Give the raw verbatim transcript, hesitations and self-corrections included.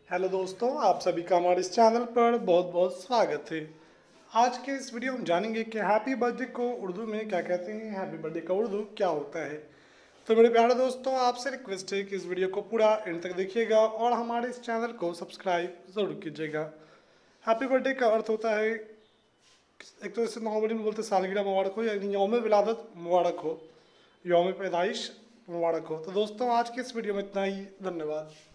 Hello दोस्तों, आप सभी का हमारे इस चैनल पर बहुत बहुत स्वागत है। आज के इस वीडियो में जानेंगे कि हैप्पी बर्थडे को उर्दू में क्या कहते हैं, हैप्पी बर्थडे का उर्दू क्या होता है। तो मेरे प्यारे दोस्तों, आपसे रिक्वेस्ट है कि इस वीडियो को पूरा एंड तक देखिएगा और हमारे इस चैनल को सब्सक्राइब ज़रूर कीजिएगा। हैप्पी बर्थडे का अर्थ होता है, एक तो इसे नॉर्मली में बोलते सालगिरह मुबारक हो, यानी यौम विलादत मुबारक हो, यौम पैदाइश मुबारक हो। तो दोस्तों, आज के इस वीडियो में इतना ही। धन्यवाद।